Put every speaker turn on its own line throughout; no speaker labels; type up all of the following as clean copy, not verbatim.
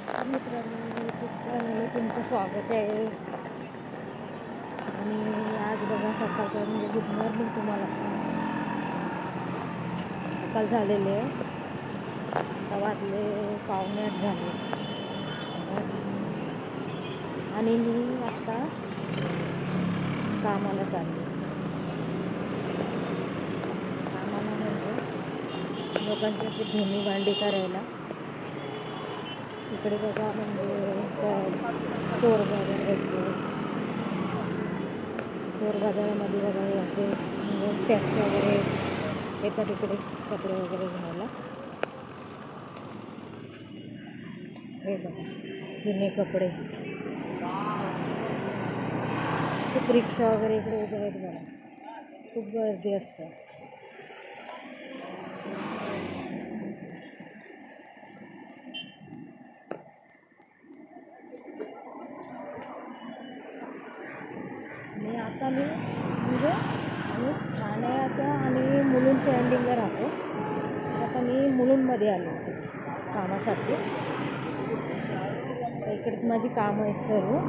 मित्रांनो, यूट्यूब चॅनलला तुमचं स्वागत आहे. आणि आज बघा सकाळचं म्हणजे गुड मॉर्निंग तुम्हाला. सकाळ झालेले आहे, आता वाजले 7:45 झाले. आणि मी आत्ता कामाला चालले. कामाला म्हणजे लोकांची अशी धुणी भांडी करायला. इकडे बघा म्हणजे चोर बाजार भेटतो. चोर बाजारामध्ये बघा हे असे म्हणजे टॅक्स वगैरे येतात इकडे कपडे वगैरे घ्यायला. हे बघा जुने कपडे, खूप रिक्षा वगैरे इकडे उभे आहेत बघा, खूप गर्दी असते. आणि आता मी म्हणजे आम्ही ठाण्याच्या आणि मुलुंडच्या एंडिंगला राहतो. आता मी मुलुंडमध्ये आले कामासाठी. इकडे माझी कामं आहेत सर्व.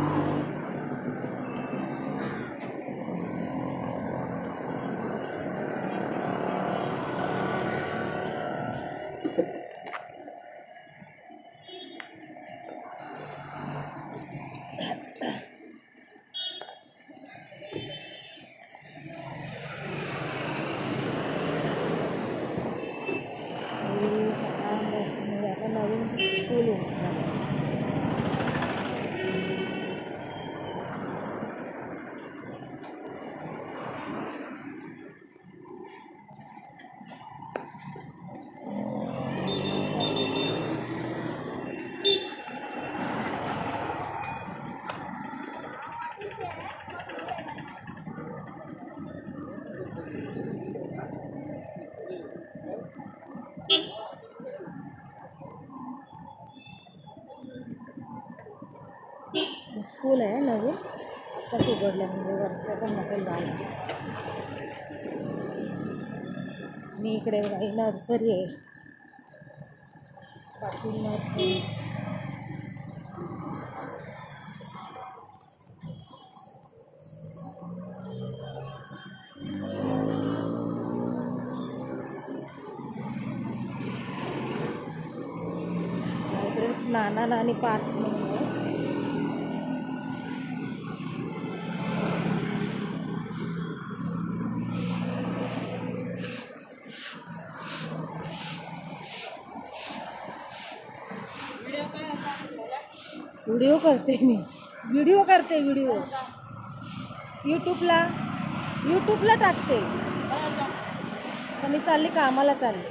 आता नवीन स्कूल उघडणार. स्कूल आहे नवीन, आत्ताच उघडलं म्हणजे वर्ष पण नसेल झालं. मी इकडे काही नर्सरी आहे, पाटील नर्सरी. इकडे नाना नानी पार्क म्हणून आहे. व्हिडिओ करते मी, व्हिडिओ यूट्यूबला टाकते. तर मी चालली कामाला चालले.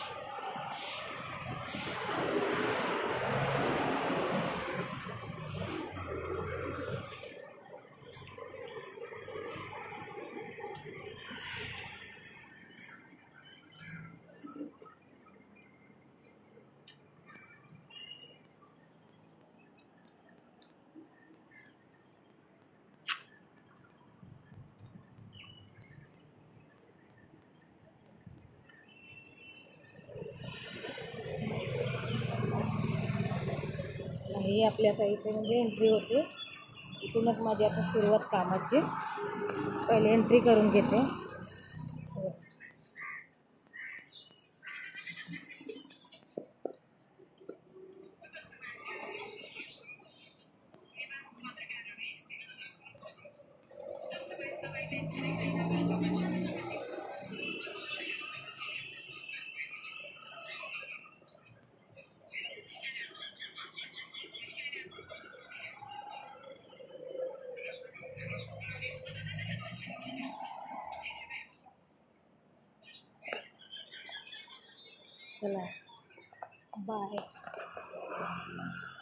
ही आपल्या आता इथे म्हणजे एंट्री होते. इथूनच माझी आता सुरुवात कामाची. पहिले एंट्री करून घेते. चला बाय.